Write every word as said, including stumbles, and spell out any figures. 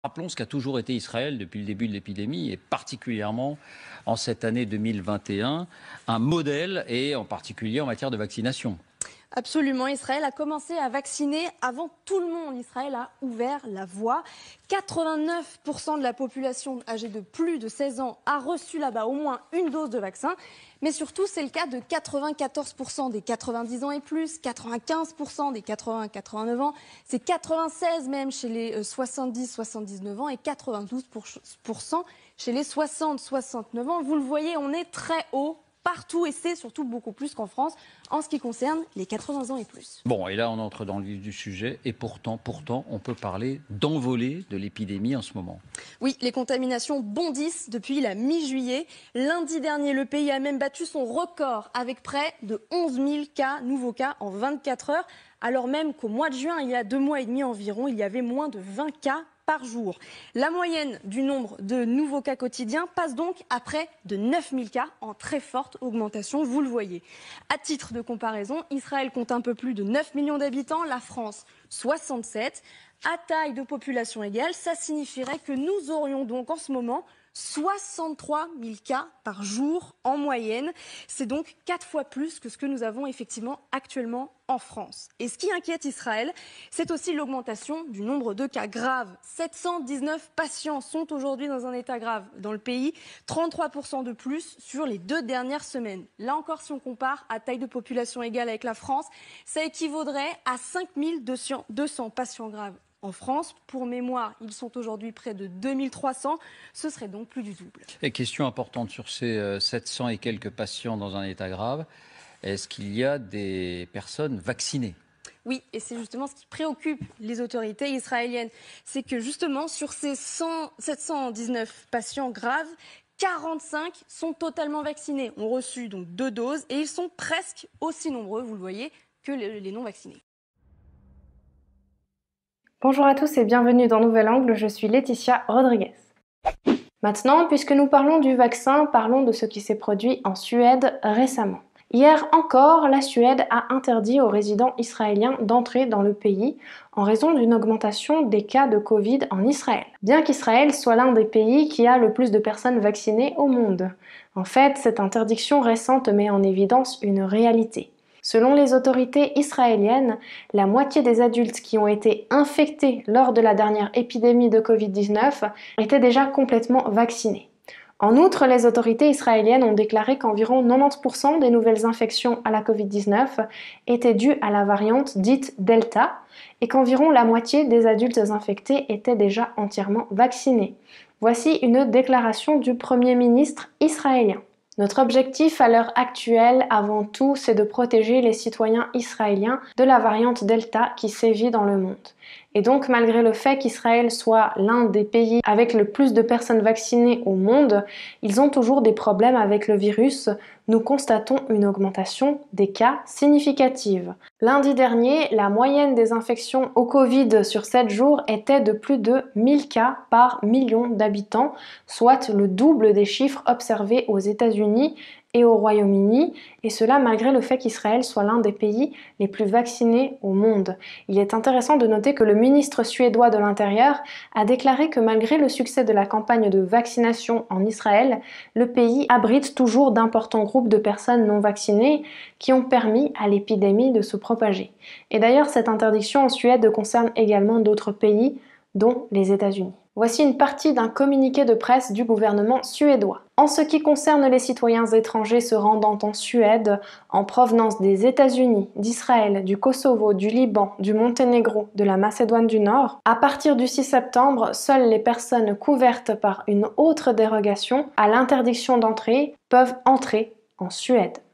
Rappelons ce qu'a toujours été Israël depuis le début de l'épidémie et particulièrement en cette année deux mille vingt et un, un modèle et en particulier en matière de vaccination. Absolument, Israël a commencé à vacciner avant tout le monde. Israël a ouvert la voie. quatre-vingt-neuf pour cent de la population âgée de plus de seize ans a reçu là-bas au moins une dose de vaccin. Mais surtout, c'est le cas de quatre-vingt-quatorze pour cent des quatre-vingt-dix ans et plus, quatre-vingt-quinze pour cent des quatre-vingts à quatre-vingt-neuf ans, c'est quatre-vingt-seize même chez les soixante-dix à soixante-dix-neuf ans et quatre-vingt-douze pour cent chez les soixante à soixante-neuf ans. Vous le voyez, on est très haut partout et c'est surtout beaucoup plus qu'en France en ce qui concerne les quatre-vingts ans et plus. Bon, et là on entre dans le vif du sujet et pourtant, pourtant, on peut parler d'envolée de l'épidémie en ce moment. Oui, les contaminations bondissent depuis la mi-juillet. Lundi dernier, le pays a même battu son record avec près de onze mille cas, nouveaux cas en vingt-quatre heures, alors même qu'au mois de juin, il y a deux mois et demi environ, il y avait moins de vingt cas par jour. La moyenne du nombre de nouveaux cas quotidiens passe donc à près de neuf mille cas, en très forte augmentation, vous le voyez. À titre de comparaison, Israël compte un peu plus de neuf millions d'habitants, la France soixante-sept. À taille de population égale, ça signifierait que nous aurions donc en ce moment soixante-trois mille cas par jour en moyenne. C'est donc quatre fois plus que ce que nous avons effectivement actuellement en France. Et ce qui inquiète Israël, c'est aussi l'augmentation du nombre de cas graves. sept cent dix-neuf patients sont aujourd'hui dans un état grave dans le pays, trente-trois pour cent de plus sur les deux dernières semaines. Là encore, si on compare à taille de population égale avec la France, ça équivaudrait à cinq mille deux cents patients graves en France. Pour mémoire, ils sont aujourd'hui près de deux mille trois cents. Ce serait donc plus du double. Et question importante sur ces sept cents et quelques patients dans un état grave, est-ce qu'il y a des personnes vaccinées ? Oui, et c'est justement ce qui préoccupe les autorités israéliennes. C'est que justement, sur ces sept cent dix-neuf patients graves, quarante-cinq sont totalement vaccinés, ont reçu donc deux doses et ils sont presque aussi nombreux, vous le voyez, que les non vaccinés. Bonjour à tous et bienvenue dans Nouvel Angle, je suis Laetitia Rodriguez. Maintenant, puisque nous parlons du vaccin, parlons de ce qui s'est produit en Suède récemment. Hier encore, la Suède a interdit aux résidents israéliens d'entrer dans le pays en raison d'une augmentation des cas de Covid en Israël. Bien qu'Israël soit l'un des pays qui a le plus de personnes vaccinées au monde. En fait, cette interdiction récente met en évidence une réalité. Selon les autorités israéliennes, la moitié des adultes qui ont été infectés lors de la dernière épidémie de Covid dix-neuf étaient déjà complètement vaccinés. En outre, les autorités israéliennes ont déclaré qu'environ quatre-vingt-dix pour cent des nouvelles infections à la Covid dix-neuf étaient dues à la variante dite Delta et qu'environ la moitié des adultes infectés étaient déjà entièrement vaccinés. Voici une déclaration du Premier ministre israélien. Notre objectif à l'heure actuelle, avant tout, c'est de protéger les citoyens israéliens de la variante Delta qui sévit dans le monde. Et donc, malgré le fait qu'Israël soit l'un des pays avec le plus de personnes vaccinées au monde, ils ont toujours des problèmes avec le virus. Nous constatons une augmentation des cas significative. Lundi dernier, la moyenne des infections au Covid sur sept jours était de plus de mille cas par million d'habitants, soit le double des chiffres observés aux États-Unis et au Royaume-Uni, et cela malgré le fait qu'Israël soit l'un des pays les plus vaccinés au monde. Il est intéressant de noter que le ministre suédois de l'Intérieur a déclaré que malgré le succès de la campagne de vaccination en Israël, le pays abrite toujours d'importants groupes de personnes non vaccinées qui ont permis à l'épidémie de se propager. Et d'ailleurs, cette interdiction en Suède concerne également d'autres pays, dont les États-Unis. Voici une partie d'un communiqué de presse du gouvernement suédois. En ce qui concerne les citoyens étrangers se rendant en Suède, en provenance des États-Unis, d'Israël, du Kosovo, du Liban, du Monténégro, de la Macédoine du Nord, à partir du six septembre, seules les personnes couvertes par une autre dérogation à l'interdiction d'entrée peuvent entrer en Suède.